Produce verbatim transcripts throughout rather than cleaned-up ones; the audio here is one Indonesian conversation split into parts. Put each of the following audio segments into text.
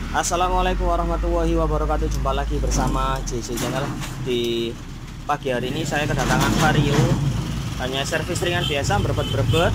Assalamualaikum warahmatullahi wabarakatuh. Jumpa lagi bersama J C Channel. Di pagi hari ini saya kedatangan Vario, hanya servis ringan biasa, berbet-berbet.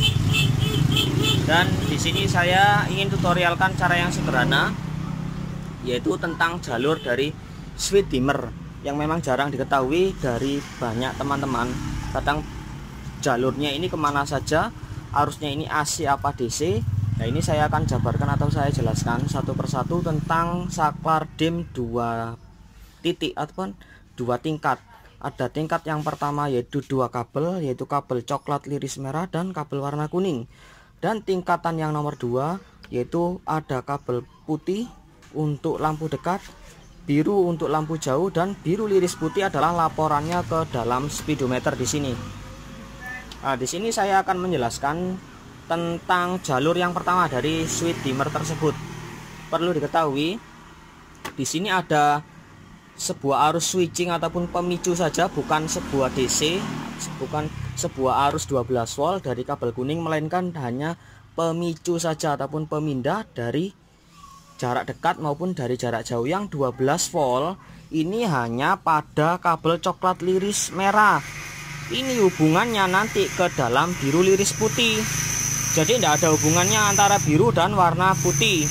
Dan di sini saya ingin tutorialkan cara yang sederhana, yaitu tentang jalur dari switch dimmer yang memang jarang diketahui dari banyak teman-teman. Kadang jalurnya ini kemana saja, arusnya ini A C apa D C. Nah, ini saya akan jabarkan atau saya jelaskan satu persatu tentang saklar dim dua titik ataupun dua tingkat. Ada tingkat yang pertama yaitu dua kabel, yaitu kabel coklat liris merah dan kabel warna kuning. Dan tingkatan yang nomor dua yaitu ada kabel putih untuk lampu dekat, biru untuk lampu jauh, dan biru liris putih adalah laporannya ke dalam speedometer di sini. Nah, di sini saya akan menjelaskan tentang jalur yang pertama dari switch dimmer tersebut. Perlu diketahui, di sini ada sebuah arus switching ataupun pemicu saja, bukan sebuah D C, bukan sebuah arus dua belas volt dari kabel kuning, melainkan hanya pemicu saja ataupun pemindah dari jarak dekat maupun dari jarak jauh. Yang dua belas volt ini hanya pada kabel coklat liris merah. Ini hubungannya nanti ke dalam biru liris putih. Jadi tidak ada hubungannya antara biru dan warna putih.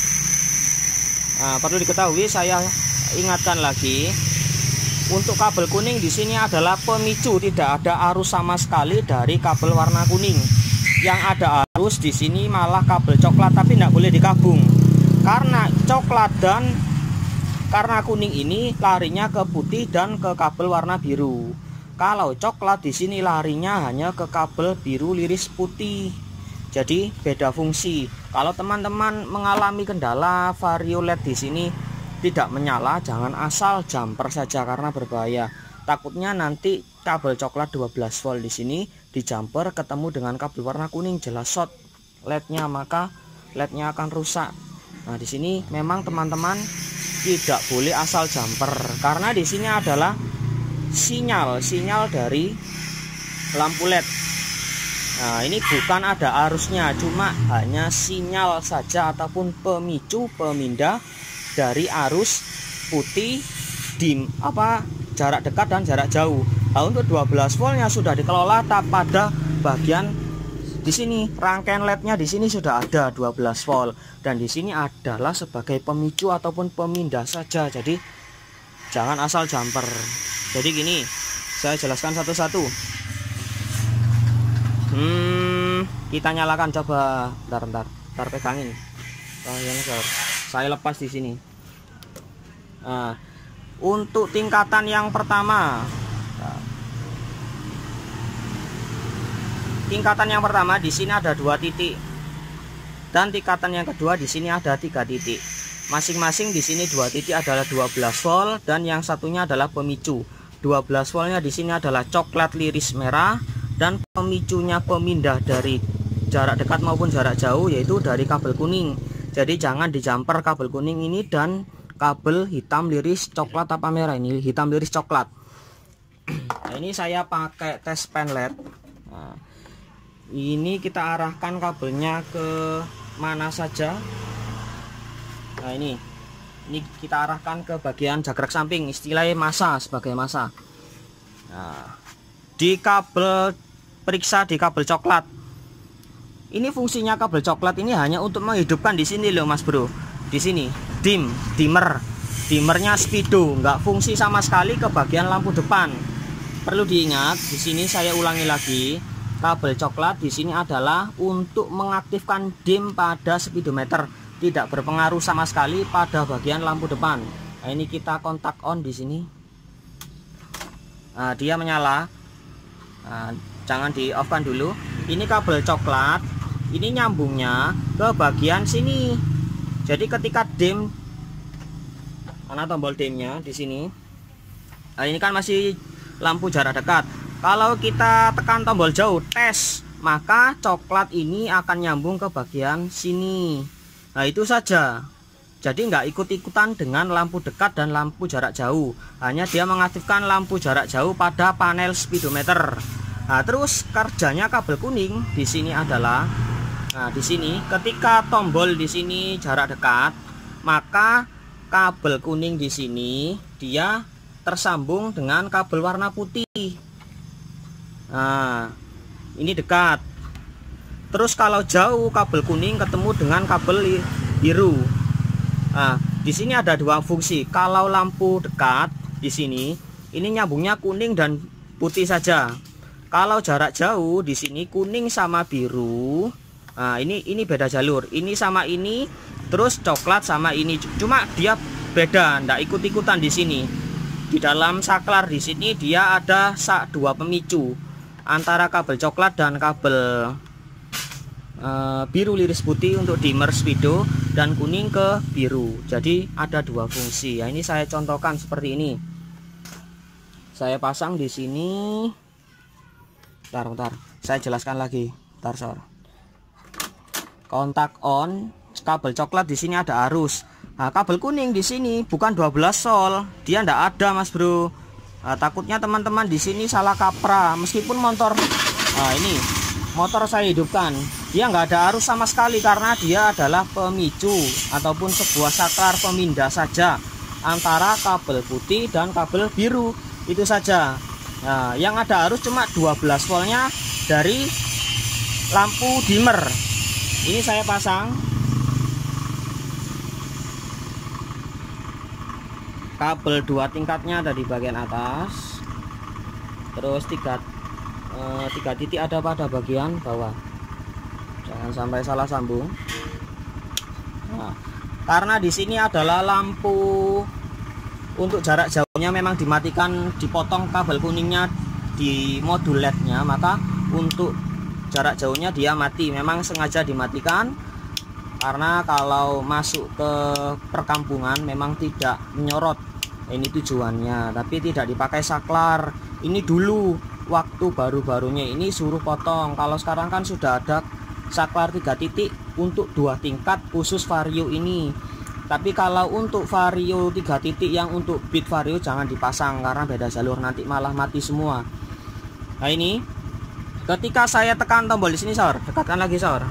Nah, perlu diketahui, saya ingatkan lagi, untuk kabel kuning di sini adalah pemicu, tidak ada arus sama sekali dari kabel warna kuning. Yang ada arus di sini malah kabel coklat, tapi tidak boleh digabung. Karena coklat dan karena kuning ini larinya ke putih dan ke kabel warna biru. Kalau coklat di sini larinya hanya ke kabel biru liris putih. Jadi beda fungsi. Kalau teman-teman mengalami kendala Vario L E D di sini tidak menyala, jangan asal jumper saja karena berbahaya. Takutnya nanti kabel coklat dua belas volt di sini di jumper ketemu dengan kabel warna kuning, jelas short L E D-nya, maka L E D-nya akan rusak. Nah, di sini memang teman-teman tidak boleh asal jumper karena di sini adalah sinyal sinyal dari lampu L E D. Nah, ini bukan ada arusnya, cuma hanya sinyal saja ataupun pemicu pemindah dari arus putih dim apa jarak dekat dan jarak jauh. Nah, untuk dua belas voltnya sudah dikelola pada bagian di sini, rangkaian L E D-nya di sini sudah ada dua belas volt, dan di sini adalah sebagai pemicu ataupun pemindah saja. Jadi jangan asal jumper. Jadi gini, saya jelaskan satu-satu. Hmm, kita nyalakan, coba. Bentar, bentar, bentar pegangin. Oh, yang saya lepas di sini. Nah, untuk tingkatan yang pertama, tingkatan yang pertama di sini ada dua titik, dan tingkatan yang kedua di sini ada tiga titik. Masing-masing di sini dua titik adalah dua belas volt, dan yang satunya adalah pemicu. dua belas voltnya di sini adalah coklat liris merah, dan pemicunya pemindah dari jarak dekat maupun jarak jauh yaitu dari kabel kuning. Jadi jangan dijumper kabel kuning ini dan kabel hitam liris coklat apa merah, ini hitam liris coklat. Nah, ini saya pakai tes pen L E D. Nah, ini kita arahkan kabelnya ke mana saja. Nah, ini ini kita arahkan ke bagian jagrek samping, istilahnya masa, sebagai masa. Nah, di kabel periksa di kabel coklat ini, fungsinya kabel coklat ini hanya untuk menghidupkan di sini loh Mas Bro, di sini dim dimmer dimmernya speedo, nggak fungsi sama sekali ke bagian lampu depan. Perlu diingat, di sini saya ulangi lagi, kabel coklat di sini adalah untuk mengaktifkan dim pada speedometer, tidak berpengaruh sama sekali pada bagian lampu depan. Nah, ini kita kontak on di sini. Nah, dia menyala. Nah, jangan di off kan dulu. Ini kabel coklat, ini nyambungnya ke bagian sini. Jadi ketika dim, mana tombol dimnya di sini. Nah, ini kan masih lampu jarak dekat. Kalau kita tekan tombol jauh tes, maka coklat ini akan nyambung ke bagian sini. Nah, itu saja. Jadi nggak ikut-ikutan dengan lampu dekat dan lampu jarak jauh. Hanya dia mengaktifkan lampu jarak jauh pada panel speedometer. Nah, terus kerjanya kabel kuning di sini adalah, nah di sini ketika tombol di sini jarak dekat, maka kabel kuning di sini dia tersambung dengan kabel warna putih. Nah, ini dekat. Terus kalau jauh kabel kuning ketemu dengan kabel biru. Nah, di sini ada dua fungsi. Kalau lampu dekat di sini, ini nyambungnya kuning dan putih saja. Kalau jarak jauh di sini kuning sama biru. Nah, ini ini beda jalur. Ini sama ini, terus coklat sama ini. Cuma dia beda, ndak ikut-ikutan di sini. Di dalam saklar di sini dia ada dua pemicu antara kabel coklat dan kabel e, biru liris putih untuk dimmer speedo dan kuning ke biru. Jadi ada dua fungsi. Ya, ini saya contohkan seperti ini. Saya pasang di sini. Bentar, bentar. Saya jelaskan lagi. Bentar, sor. Kontak on, kabel coklat di sini ada arus. Nah, kabel kuning di sini bukan dua belas volt, dia ndak ada, Mas Bro. Nah, takutnya teman-teman di sini salah kaprah. Meskipun motor, nah ini motor saya hidupkan, dia nggak ada arus sama sekali karena dia adalah pemicu ataupun sebuah saklar pemindah saja antara kabel putih dan kabel biru, itu saja. Nah, yang ada arus cuma dua belas voltnya dari lampu dimmer. Ini saya pasang. Kabel dua tingkatnya ada di bagian atas, terus tiga eh, tiga titik ada pada bagian bawah. Jangan sampai salah sambung. Nah, karena di sini adalah lampu untuk jarak jauhnya memang dimatikan, dipotong kabel kuningnya di modul L E D-nya, maka untuk jarak jauhnya dia mati. Memang sengaja dimatikan karena kalau masuk ke perkampungan memang tidak menyorot. Ini tujuannya, tapi tidak dipakai saklar. Ini dulu waktu baru-barunya ini suruh potong. Kalau sekarang kan sudah ada saklar tiga titik untuk dua tingkat khusus vario ini. Tapi kalau untuk vario tiga titik yang untuk bit vario jangan dipasang karena beda jalur, nanti malah mati semua. Nah, ini ketika saya tekan tombol di sini, sor, dekatkan lagi, sor.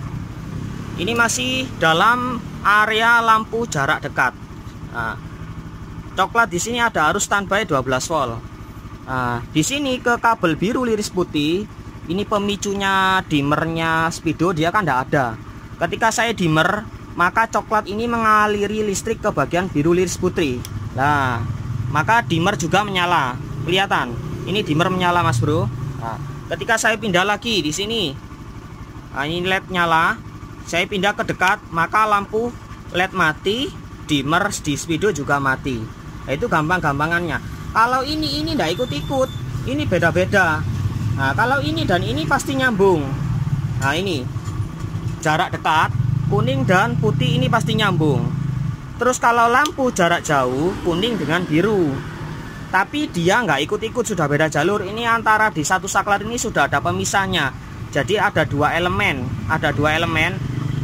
Ini masih dalam area lampu jarak dekat. Nah, coklat di sini ada arus standby dua belas volt. Nah, di sini ke kabel biru liris putih, ini pemicunya dimmernya speedo dia kan tidak ada. Ketika saya dimmer, maka coklat ini mengaliri listrik ke bagian biru liris putih. Nah, maka dimmer juga menyala. Kelihatan? Ini dimmer menyala, Mas Bro. Nah, ketika saya pindah lagi di sini, nah, ini L E D nyala. Saya pindah ke dekat, maka lampu L E D mati, dimmer di speedo juga mati. Nah, itu gampang-gampangannya. Kalau ini ini tidak ikut-ikut, ini beda-beda. Nah, kalau ini dan ini pasti nyambung. Nah, ini jarak dekat, kuning dan putih ini pasti nyambung. Terus kalau lampu jarak jauh, kuning dengan biru. Tapi dia nggak ikut-ikut, sudah beda jalur. Ini antara di satu saklar ini sudah ada pemisahnya. Jadi ada dua elemen, ada dua elemen.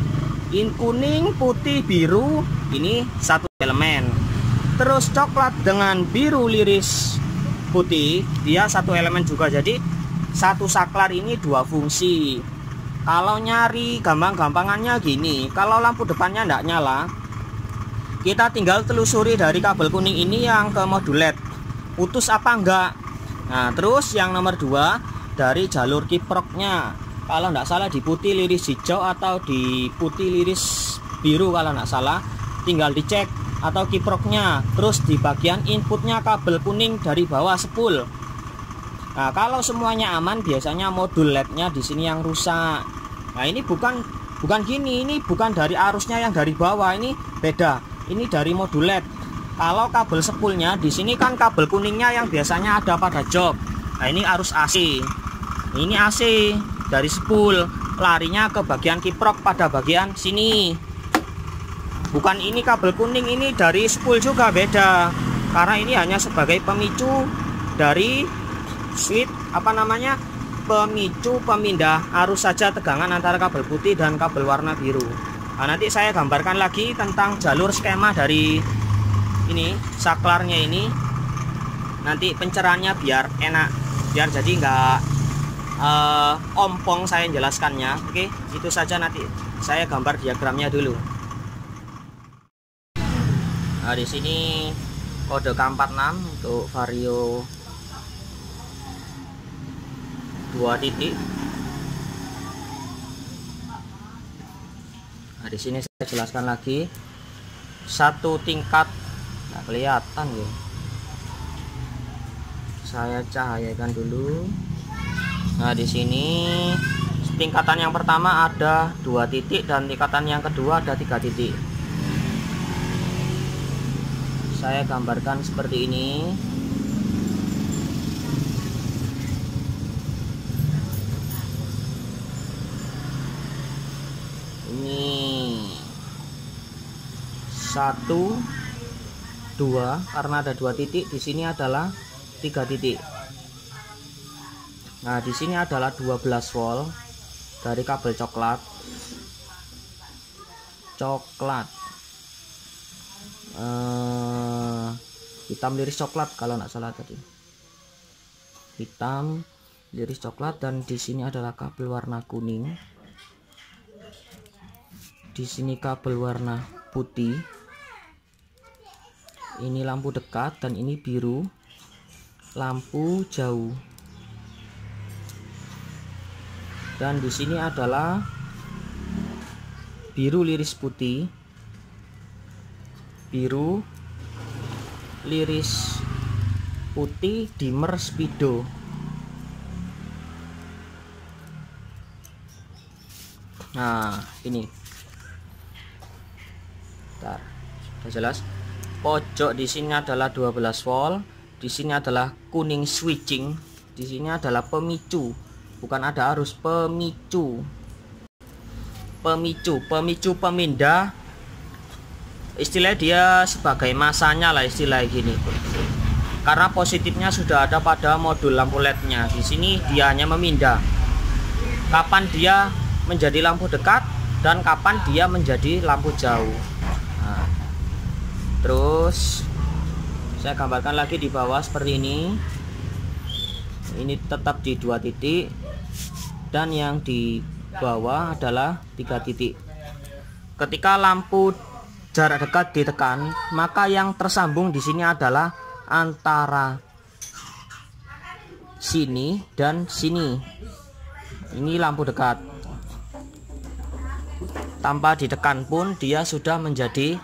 In kuning, putih, biru, ini satu elemen. Terus coklat dengan biru liris putih, dia satu elemen juga. Jadi satu saklar ini dua fungsi. Kalau nyari gampang-gampangannya gini, kalau lampu depannya tidak nyala, kita tinggal telusuri dari kabel kuning ini yang ke modul L E D, putus apa enggak. Nah, terus yang nomor dua dari jalur kiproknya, kalau tidak salah di putih liris hijau atau di putih liris biru kalau tidak salah, tinggal dicek atau kiproknya. Terus di bagian inputnya kabel kuning dari bawah spool. Nah, kalau semuanya aman, biasanya modul L E D-nya di sini yang rusak. Nah, ini bukan bukan gini, ini bukan dari arusnya yang dari bawah, ini beda. Ini dari modul L E D. Kalau kabel spoolnya di sini kan kabel kuningnya yang biasanya ada pada jok. Nah, ini arus A C. Ini A C dari spool, larinya ke bagian kiprok pada bagian sini. Bukan ini kabel kuning, ini dari spool juga beda. Karena ini hanya sebagai pemicu dari switch apa namanya? Pemicu pemindah arus saja tegangan antara kabel putih dan kabel warna biru. Nah, nanti saya gambarkan lagi tentang jalur skema dari ini saklarnya ini. Nanti pencerahannya biar enak, biar jadi nggak uh, ompong saya jelaskannya. Oke, itu saja, nanti saya gambar diagramnya dulu. Nah, di sini kode K empat enam untuk vario dua titik. Nah, di sini saya jelaskan lagi satu tingkat, nggak kelihatan ya. Saya cahayakan dulu. Nah, di sini tingkatan yang pertama ada dua titik dan tingkatan yang kedua ada tiga titik. Saya gambarkan seperti ini. Ini satu, dua, karena ada dua titik. Di sini adalah tiga titik. Nah, di sini adalah dua belas volt dari kabel coklat. Coklat. Uh, hitam liris coklat kalau nggak salah tadi. Hitam liris coklat, dan di sini adalah kabel warna kuning. Di sini kabel warna putih. Ini lampu dekat dan ini biru. Lampu jauh. Dan di sini adalah biru liris putih. Biru liris putih dimmer speedo. Nah, ini bentar, sudah jelas. Pojok di sini adalah dua belas volt. Di sini adalah kuning switching. Di sini adalah pemicu, bukan ada arus, pemicu. Pemicu, pemicu pemindah. Istilah dia sebagai masanya lah, istilah gini. Karena positifnya sudah ada pada modul lampu L E D-nya. Di sini dia hanya memindah kapan dia menjadi lampu dekat dan kapan dia menjadi lampu jauh. Nah, terus saya gambarkan lagi di bawah seperti ini. Ini tetap di dua titik dan yang di bawah adalah tiga titik. Ketika lampu jarak dekat ditekan, maka yang tersambung di sini adalah antara sini dan sini. Ini lampu dekat. Tanpa ditekan pun dia sudah menjadi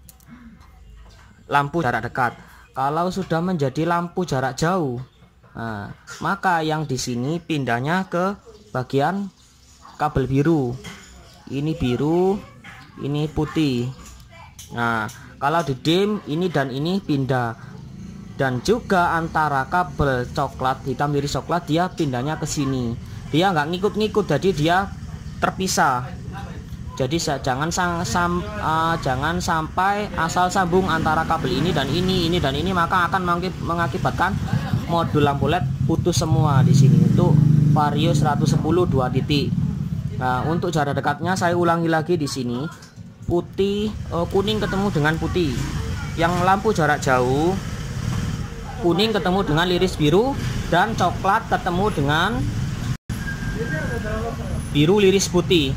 lampu jarak dekat. Kalau sudah menjadi lampu jarak jauh, nah, maka yang di sini pindahnya ke bagian kabel biru. Ini biru, ini putih. Nah, kalau di dim ini dan ini pindah, dan juga antara kabel coklat hitam liris coklat dia pindahnya ke sini. Dia nggak ngikut-ngikut, jadi dia terpisah. Jadi jangan sang, sam, uh, jangan sampai asal sambung antara kabel ini dan ini, ini dan ini, maka akan mengakibatkan modul lampu L E D putus semua di sini. Untuk vario seratus sepuluh dua titik. Nah, untuk jarak dekatnya saya ulangi lagi di sini. Putih, uh, kuning ketemu dengan putih. Yang lampu jarak jauh, kuning ketemu dengan liris biru, dan coklat ketemu dengan biru liris putih.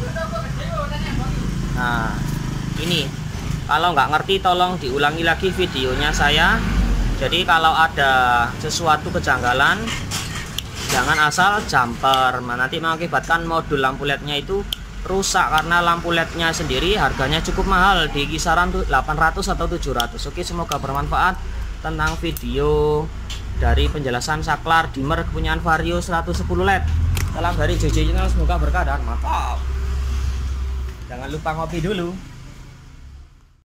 Nah, ini kalau nggak ngerti tolong diulangi lagi videonya saya. Jadi kalau ada sesuatu kejanggalan, jangan asal jumper, nanti mengakibatkan modul lampu L E D-nya itu rusak, karena lampu L E D-nya sendiri harganya cukup mahal, di kisaran delapan ratus atau tujuh ratus. Oke, semoga bermanfaat tentang video dari penjelasan saklar dimmer kepunyaan vario seratus sepuluh L E D. Salam dari J J Channel, semoga berkah dan mantap. Jangan lupa ngopi dulu.